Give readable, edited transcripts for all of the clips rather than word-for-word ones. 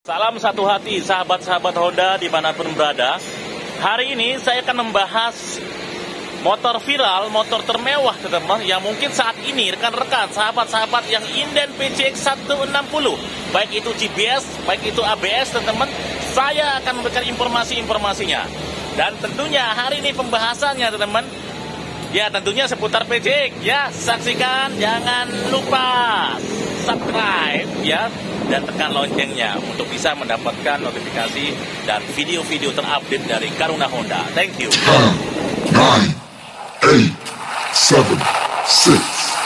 Salam satu hati, sahabat-sahabat Honda dimanapun berada. Hari ini saya akan membahas motor viral, motor termewah teman-teman, yang mungkin saat ini rekan-rekan, sahabat-sahabat yang inden PCX 160, baik itu GBS, baik itu ABS teman-teman, saya akan memberikan informasi-informasinya. Dan tentunya hari ini pembahasannya teman-teman, ya tentunya seputar PCX ya. Saksikan, jangan lupa subscribe ya, dan tekan loncengnya untuk bisa mendapatkan notifikasi dan video-video terupdate dari Karuna Honda. Thank you. 10, 9, 8, 7, 6,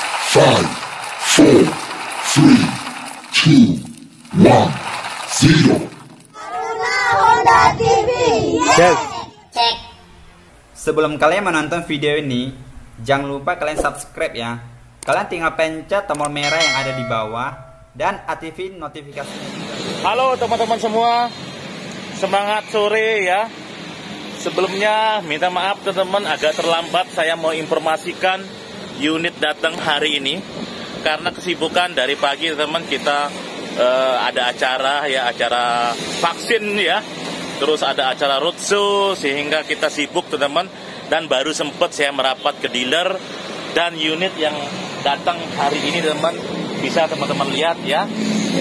5, 4, 3, 2, 1, 0. Karuna Honda TV. Cek. Cek. Sebelum kalian menonton video ini, jangan lupa kalian subscribe ya. Kalian tinggal pencet tombol merah yang ada di bawah dan aktifin notifikasinya juga. Halo teman-teman semua, semangat sore ya. Sebelumnya minta maaf teman-teman, agak terlambat saya mau informasikan unit datang hari ini karena kesibukan dari pagi teman-teman. Kita ada acara ya, acara vaksin ya, terus ada acara roadshow sehingga kita sibuk teman-teman, dan baru sempat saya merapat ke dealer. Dan unit yang datang hari ini teman-teman, bisa teman-teman lihat ya,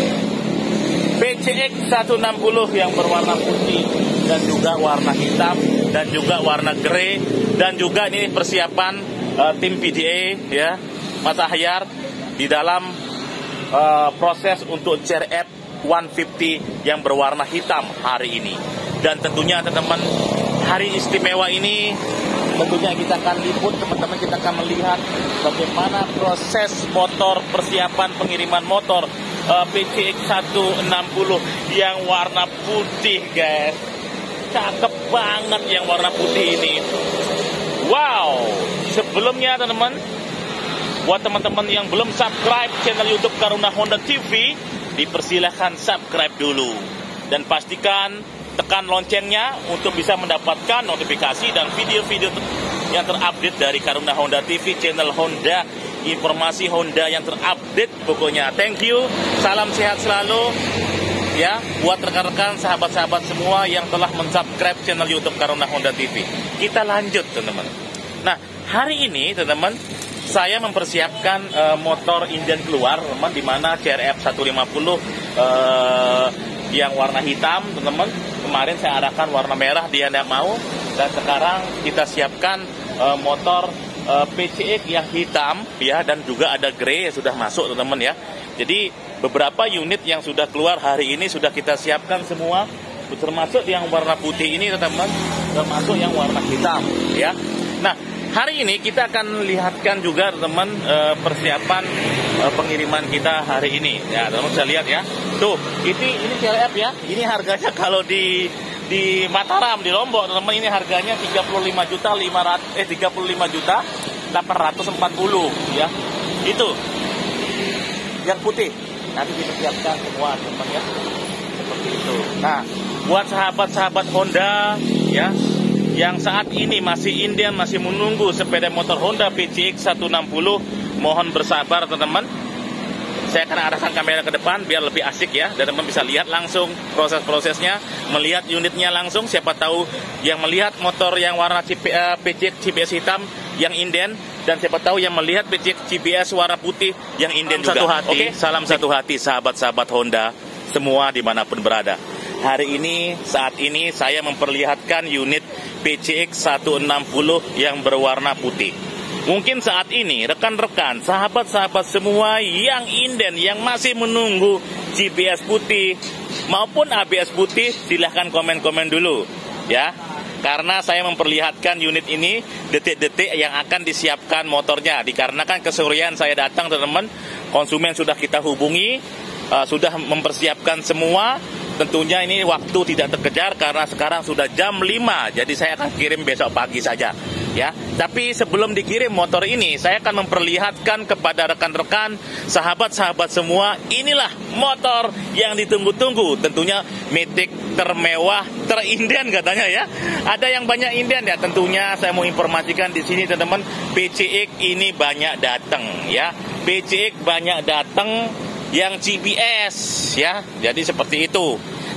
PCX 160 yang berwarna putih dan juga warna hitam dan juga warna grey, dan juga ini persiapan tim PDA ya, Matahayar di dalam proses untuk CRF 150 yang berwarna hitam hari ini. Dan tentunya teman-teman, hari istimewa ini tentunya kita akan liput teman-teman, kita akan melihat bagaimana proses motor, persiapan pengiriman motor PCX 160 yang warna putih guys. Cakep banget yang warna putih ini. Wow. Sebelumnya teman-teman, buat teman-teman yang belum subscribe channel YouTube Karuna Honda TV, dipersilahkan subscribe dulu dan pastikan tekan loncengnya untuk bisa mendapatkan notifikasi dan video-video yang terupdate dari Karuna Honda TV, channel Honda, informasi Honda yang terupdate pokoknya. Thank you, salam sehat selalu ya buat rekan-rekan, sahabat-sahabat semua yang telah mensubscribe channel YouTube Karuna Honda TV. Kita lanjut teman-teman. Nah, hari ini teman-teman, saya mempersiapkan motor inden keluar teman-teman, di mana CRF 150 yang warna hitam teman-teman. Kemarin saya arahkan warna merah, dia tidak mau, dan sekarang kita siapkan motor PCX yang hitam ya, dan juga ada grey yang sudah masuk teman-teman ya. Jadi beberapa unit yang sudah keluar hari ini sudah kita siapkan semua, termasuk yang warna putih ini teman-teman, termasuk yang warna hitam ya. Nah, hari ini kita akan lihatkan juga teman-teman persiapan pengiriman kita hari ini ya, teman-teman bisa lihat ya. Tuh, ini CRF ya. Ini harganya kalau di Mataram, di Lombok teman-teman, ini harganya 35 juta 840 ya. Itu yang putih. Nanti kita siapkan semua teman-teman ya. Seperti itu. Nah, buat sahabat-sahabat Honda ya, yang saat ini masih inden, masih menunggu sepeda motor Honda PCX 160, mohon bersabar teman-teman. Saya akan arahkan kamera ke depan biar lebih asik ya, dan teman bisa lihat langsung proses-prosesnya, melihat unitnya langsung. Siapa tahu yang melihat motor yang warna PCX GBS hitam yang inden, dan siapa tahu yang melihat PCX GBS warna putih yang inden juga. Satu hati, okay? Salam satu hati sahabat-sahabat Honda semua dimanapun berada. Hari ini, saat ini saya memperlihatkan unit PCX 160 yang berwarna putih. Mungkin saat ini rekan-rekan, sahabat-sahabat semua yang inden, yang masih menunggu GBS putih maupun ABS putih, silahkan komen-komen dulu ya. Karena saya memperlihatkan unit ini detik-detik yang akan disiapkan motornya. Dikarenakan kesorean saya datang teman-teman, konsumen sudah kita hubungi, sudah mempersiapkan semua. Tentunya ini waktu tidak terkejar karena sekarang sudah jam 5, jadi saya akan kirim besok pagi saja ya. Tapi sebelum dikirim motor ini, saya akan memperlihatkan kepada rekan-rekan, sahabat-sahabat semua, inilah motor yang ditunggu-tunggu. Tentunya Matic termewah, terinden katanya ya. Ada yang banyak inden ya. Tentunya saya mau informasikan di sini teman-teman, PCX ini banyak datang ya. PCX banyak datang yang GBS ya, jadi seperti itu.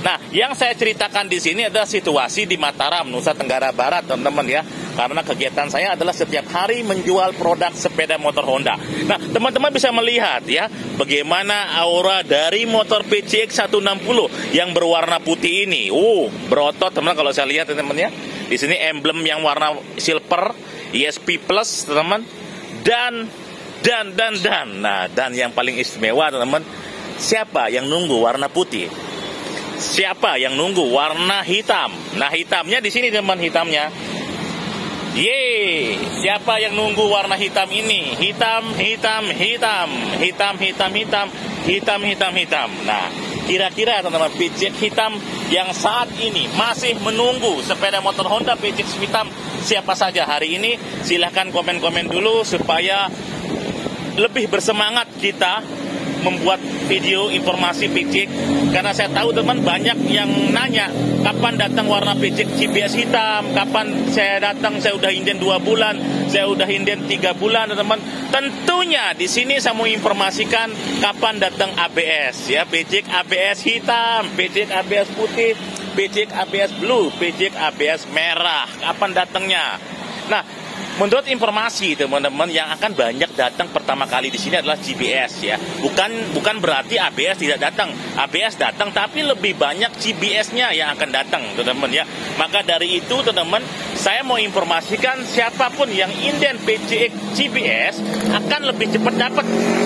Nah, yang saya ceritakan di sini adalah situasi di Mataram, Nusa Tenggara Barat, teman-teman ya. Karena kegiatan saya adalah setiap hari menjual produk sepeda motor Honda. Nah, teman-teman bisa melihat ya, bagaimana aura dari motor PCX 160 yang berwarna putih ini. Berotot teman-teman kalau saya lihat teman-teman ya. Di sini emblem yang warna silver, ESP Plus, teman-teman. Dan Nah, dan yang paling istimewa teman-teman, siapa yang nunggu warna putih? Siapa yang nunggu warna hitam? Nah, hitamnya di sini teman, hitamnya. Siapa yang nunggu warna hitam ini? Hitam. Nah, kira-kira teman-teman, PCX hitam yang saat ini masih menunggu sepeda motor Honda PCX hitam siapa saja hari ini? Silahkan komen-komen dulu supaya lebih bersemangat kita membuat video informasi PCX, karena saya tahu teman banyak yang nanya kapan datang warna PCX CBS hitam, kapan saya datang, saya udah inden 2 bulan, saya udah inden 3 bulan teman. Tentunya di sini saya mau informasikan kapan datang ABS ya, PCX ABS hitam, PCX ABS putih, PCX ABS blue, PCX ABS merah, kapan datangnya. Nah, menurut informasi teman-teman, yang akan banyak datang pertama kali di sini adalah GBS ya. Bukan berarti ABS tidak datang. ABS datang, tapi lebih banyak GBS-nya yang akan datang, teman-teman ya. Maka dari itu, teman-teman, saya mau informasikan siapapun yang inden PCX GBS akan lebih cepat dapat.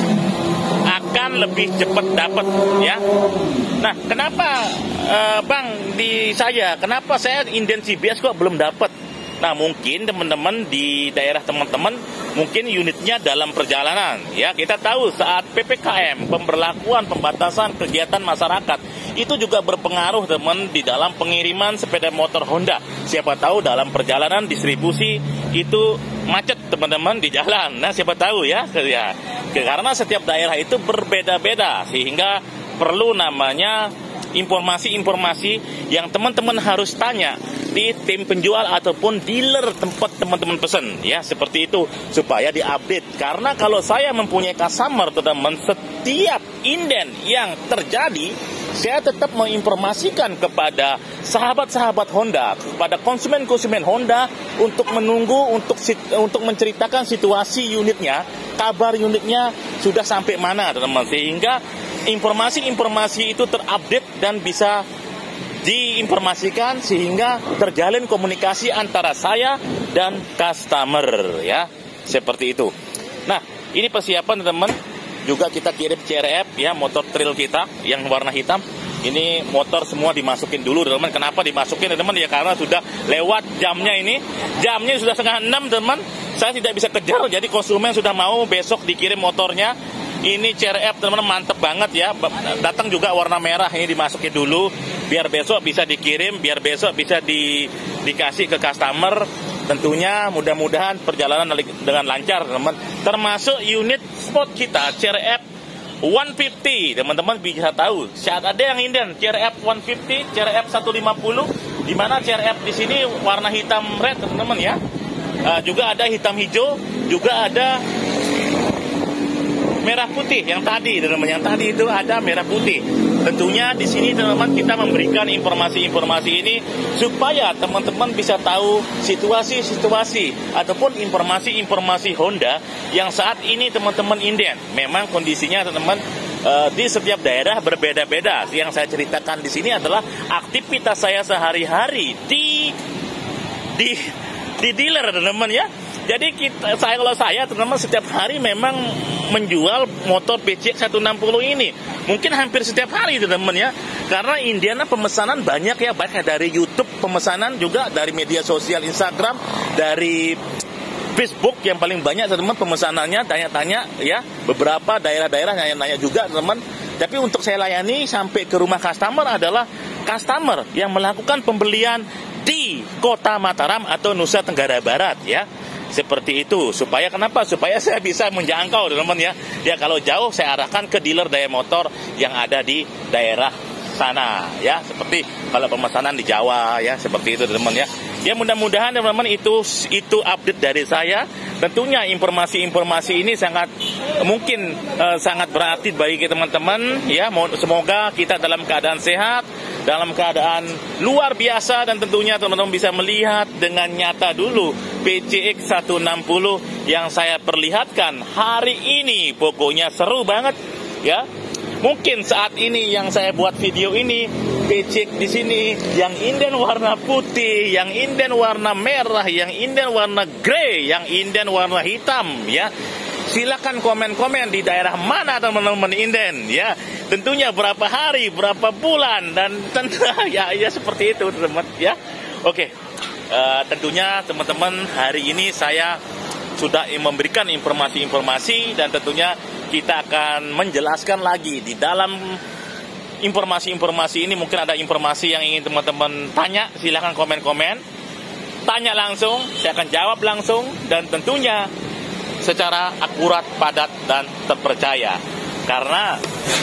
Ya. Nah, kenapa Bang kenapa saya inden GBS kok belum dapat? Nah, mungkin teman-teman di daerah teman-teman mungkin unitnya dalam perjalanan ya. Kita tahu saat PPKM, pemberlakuan pembatasan kegiatan masyarakat, itu juga berpengaruh teman di dalam pengiriman sepeda motor Honda. Siapa tahu dalam perjalanan distribusi itu macet teman-teman di jalan. Nah, siapa tahu ya. Karena setiap daerah itu berbeda-beda, sehingga perlu namanya informasi-informasi yang teman-teman harus tanya di tim penjual ataupun dealer tempat teman-teman pesan ya, seperti itu supaya diupdate. Karena kalau saya mempunyai customer teman-teman, setiap inden yang terjadi saya tetap menginformasikan kepada sahabat-sahabat Honda, kepada konsumen-konsumen Honda untuk menunggu, untuk menceritakan situasi unitnya, kabar unitnya sudah sampai mana teman-teman, sehingga informasi-informasi itu terupdate dan bisa diinformasikan sehingga terjalin komunikasi antara saya dan customer ya, seperti itu. Nah, ini persiapan teman-teman, juga kita kirim CRF ya, motor trail kita yang warna hitam. Ini motor semua dimasukin dulu teman-teman. Kenapa dimasukin teman-teman? Ya karena sudah lewat jamnya ini. Jamnya sudah 5:30 teman. Saya tidak bisa kejar, jadi konsumen sudah mau besok dikirim motornya. Ini CRF teman-teman, mantep banget ya. Datang juga warna merah, ini dimasukin dulu biar besok bisa dikirim, biar besok bisa dikasih ke customer. Tentunya mudah-mudahan perjalanan dengan lancar teman-teman. Termasuk unit spot kita CRF 150, teman-teman bisa tahu. Saat ada yang inden CRF 150, CRF 150, di mana CRF di sini warna hitam red teman-teman ya. Juga ada hitam hijau, juga ada merah putih yang tadi teman-teman, yang tadi itu ada merah putih. Tentunya di sini teman-teman kita memberikan informasi-informasi ini supaya teman-teman bisa tahu situasi-situasi ataupun informasi-informasi Honda yang saat ini teman-teman inden. Memang kondisinya teman-teman di setiap daerah berbeda-beda. Yang saya ceritakan di sini adalah aktivitas saya sehari-hari di dealer teman-teman ya. Jadi kalau saya teman-teman setiap hari memang menjual motor PCX 160 ini. Mungkin hampir setiap hari teman-teman ya. Karena Indiana pemesanan banyak ya, banyak dari YouTube pemesanan, juga dari media sosial Instagram, dari Facebook yang paling banyak teman-teman pemesanannya, tanya-tanya ya. Beberapa daerah-daerah nanya-nanya juga teman-teman. Tapi untuk saya layani sampai ke rumah customer adalah customer yang melakukan pembelian di Kota Mataram atau Nusa Tenggara Barat ya. Seperti itu. Supaya kenapa? Supaya saya bisa menjangkau teman-teman ya. Ya kalau jauh saya arahkan ke dealer daya motor yang ada di daerah sana ya, seperti kalau pemesanan di Jawa ya, seperti itu teman-teman ya. Ya mudah-mudahan teman-teman itu update dari saya. Tentunya informasi-informasi ini sangat mungkin sangat berarti bagi teman-teman ya. Semoga kita dalam keadaan sehat, dalam keadaan luar biasa, dan tentunya teman-teman bisa melihat dengan nyata dulu PCX 160 yang saya perlihatkan hari ini. Pokoknya seru banget ya. Mungkin saat ini yang saya buat video ini, PCX di sini yang inden warna putih, yang inden warna merah, yang inden warna grey, yang inden warna hitam ya. Silakan komen-komen di daerah mana teman-teman inden ya. Tentunya berapa hari, berapa bulan, dan tentu ya seperti itu teman-teman ya. Oke. Tentunya teman-teman hari ini saya sudah memberikan informasi-informasi, dan tentunya kita akan menjelaskan lagi di dalam informasi-informasi ini. Mungkin ada informasi yang ingin teman-teman tanya, silahkan komen-komen, tanya langsung, saya akan jawab langsung, dan tentunya secara akurat, padat, dan terpercaya. Karena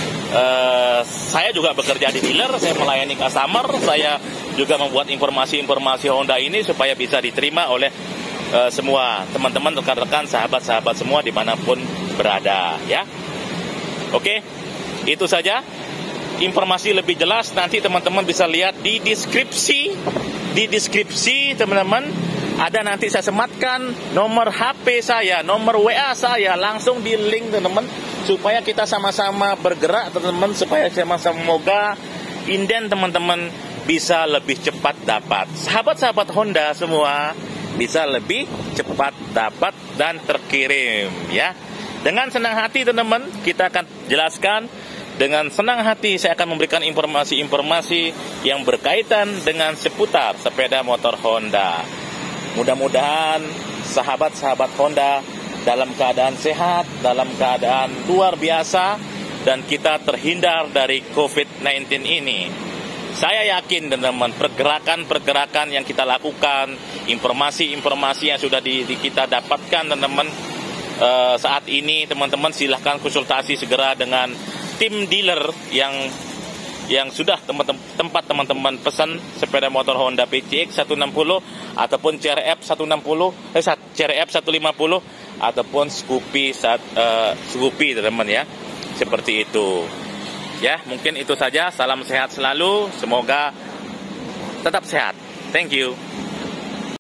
saya juga bekerja di dealer, saya melayani customer, saya juga membuat informasi-informasi Honda ini supaya bisa diterima oleh semua teman-teman, rekan-rekan, sahabat-sahabat semua dimanapun berada ya. Oke, itu saja. Informasi lebih jelas nanti teman-teman bisa lihat di deskripsi. Di deskripsi teman-teman ada, nanti saya sematkan nomor HP saya, nomor WA saya, langsung di link teman-teman, supaya kita sama-sama bergerak teman-teman, supaya sama-sama semoga inden teman-teman bisa lebih cepat dapat. Sahabat-sahabat Honda semua bisa lebih cepat dapat dan terkirim ya. Dengan senang hati teman-teman, kita akan jelaskan. Dengan senang hati saya akan memberikan informasi-informasi yang berkaitan dengan seputar sepeda motor Honda. Mudah-mudahan sahabat-sahabat Honda dalam keadaan sehat, dalam keadaan luar biasa, dan kita terhindar dari COVID-19 ini. Saya yakin teman-teman, pergerakan-pergerakan yang kita lakukan, informasi-informasi yang sudah kita dapatkan teman-teman, saat ini teman-teman silahkan konsultasi segera dengan tim dealer yang sudah tempat teman-teman pesan sepeda motor Honda PCX 160 ataupun CRF 150, CRF 150 ataupun Scoopy teman-teman ya. Seperti itu. Ya, mungkin itu saja. Salam sehat selalu. Semoga tetap sehat. Thank you.